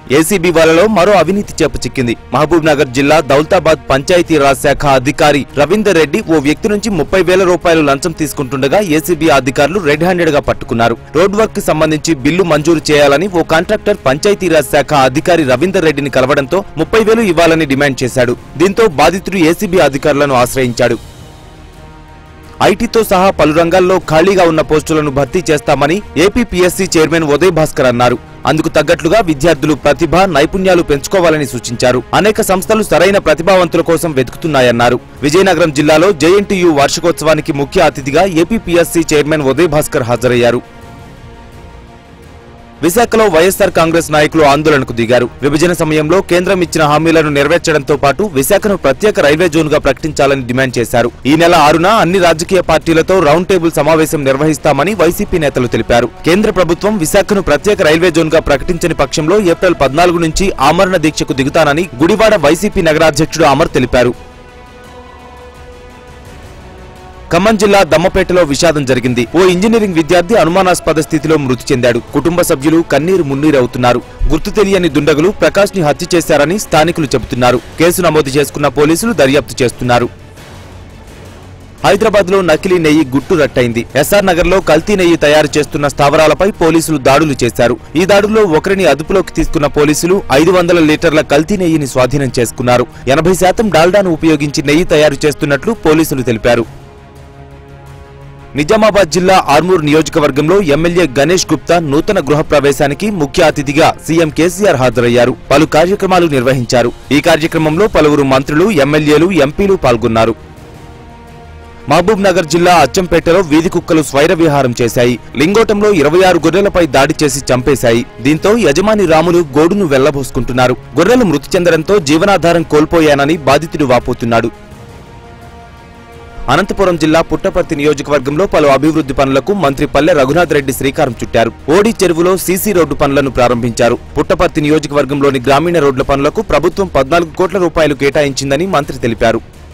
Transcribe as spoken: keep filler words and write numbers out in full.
ACB వలలో మరో అవినీతి చేపచిక్కింది. మహబూబ్ నగర్ జిల్లా దౌలతాబాద్ పంచాయతీరాజ్ శాఖ అధికారి రవీందర్ రెడ్డి ఓ వ్యక్తి నుంచి ముప్పై వేల రూపాయలు లంచం తీసుకుంటుండగా ఏసీబీ అధికారులు రెడ్ హ్యాండెడ్ గా పట్టుకున్నారు. రోడ్ వర్క్ కి సంబంధించి బిల్లు మంజూరు చేయాలని ఓ కాంట్రాక్టర్ పంచాయతీరాజ్ శాఖ అధికారి రవీందర్ రెడ్డిని కలవడంతో ముప్పై వేలు ఇవ్వాలని డిమాండ్ చేశాడు. దీంతో బాధితుడు ఏసీబీ అధికారులను ఆశ్రయించాడు. ఐటీతో సహా పలు రంగాల్లో ఖాళీగా ఉన్న పోస్టులను భర్తీ చేస్తామని ఏపీపీఎస్సీ చైర్మన్ ఉదయ్ భాస్కర్ అన్నారు. అందుకు తగ్గట్లుగా విద్యార్థులు ప్రతిభ, నైపుణ్యాలు పెంచుకోవాలని సూచించారు. అనేక సంస్థలు సరైన ప్రతిభావంతుల కోసం వెతుకుతున్నాయన్నారు. విజయనగరం జిల్లాలో జేఎన్టీయూ వార్షికోత్సవానికి ముఖ్య అతిథిగా ఏపీపీఎస్సీ చైర్మన్ ఉదయ్ భాస్కర్ హాజరయ్యారు. విశాఖలో వైఎస్సార్ కాంగ్రెస్ నాయకులు ఆందోళనకు దిగారు. విభజన సమయంలో కేంద్రం ఇచ్చిన హామీలను నెరవేర్చడంతో పాటు విశాఖను ప్రత్యేక రైల్వే జోన్ గా ప్రకటించాలని డిమాండ్ చేశారు. ఈ నెల ఆరున అన్ని రాజకీయ పార్టీలతో రౌండ్ టేబుల్ సమావేశం నిర్వహిస్తామని వైసీపీ నేతలు తెలిపారు. కేంద్ర ప్రభుత్వం విశాఖను ప్రత్యేక రైల్వే జోన్ గా ప్రకటించని పక్షంలో ఏప్రిల్ పద్నాలుగు నుంచి ఆమరణ దీక్షకు దిగుతానని గుడివాడ వైసీపీ నగరాధ్యక్షుడు అమర్ తెలిపారు. ఖమ్మం జిల్లా దమ్మపేటలో విషాదం జరిగింది. ఓ ఇంజనీరింగ్ విద్యార్థి అనుమానాస్పద స్థితిలో మృతి చెందాడు. కుటుంబ సభ్యులు కన్నీరు మున్నీరవుతున్నారు. గుర్తు తెలియని దుండగులు ప్రకాష్ ని హత్య చేశారని స్థానికులు చెబుతున్నారు. కేసు నమోదు చేసుకున్న పోలీసులు దర్యాప్తు చేస్తున్నారు. హైదరాబాద్ లో నకిలీ నెయ్యి గుట్టు రట్టయింది. ఎస్ఆర్ నగర్ లో కల్తీ నెయ్యి తయారు చేస్తున్న స్థావరాలపై పోలీసులు దాడులు చేశారు. ఈ దాడుల్లో ఒకరిని అదుపులోకి తీసుకున్న పోలీసులు ఐదు వందల లీటర్ల కల్తీ నెయ్యిని స్వాధీనం చేసుకున్నారు. ఎనభై శాతం డాల్డాను ఉపయోగించి నెయ్యి తయారు చేస్తున్నట్లు పోలీసులు తెలిపారు. నిజామాబాద్ జిల్లా ఆర్మూర్ నియోజకవర్గంలో ఎమ్మెల్యే గణేష్ గుప్తా నూతన గృహ ప్రవేశానికి ముఖ్య అతిథిగా సీఎం కేసీఆర్ హాజరయ్యారు. పలు కార్యక్రమాలు నిర్వహించారు. ఈ కార్యక్రమంలో పలువురు మంత్రులు, ఎమ్మెల్యేలు, ఎంపీలు పాల్గొన్నారు. మహబూబ్ నగర్ జిల్లా అచ్చంపేటలో వీధి కుక్కలు స్వైర విహారం చేశాయి. లింగోటంలో ఇరవై ఆరు గొర్రెలపై దాడి చేసి చంపేశాయి. దీంతో యజమాని రాములు గోడును వెళ్లబోసుకుంటున్నారు. గొర్రెలు మృతి చెందడంతో జీవనాధారం కోల్పోయానని బాధితుడు వాపోతున్నాడు. అనంతపురం జిల్లా పుట్టపర్తి నియోజకవర్గంలో పలు అభివృద్ధి పనులకు మంత్రి పల్లె రఘునాథ్ రెడ్డి శ్రీకారం చుట్టారు. ఓడి చెరువులో సీసీ రోడ్డు పనులను ప్రారంభించారు. పుట్టపర్తి నియోజకవర్గంలోని గ్రామీణ రోడ్ల పనులకు ప్రభుత్వం పద్నాలుగు కోట్ల రూపాయలు కేటాయించిందని మంత్రి తెలిపారు.